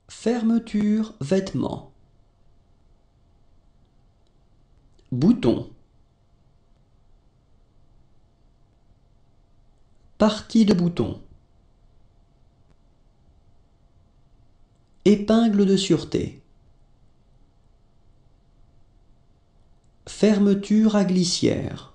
Fermeture vêtements. Bouton. Partie de bouton. Épingle de sûreté. Fermeture à glissière.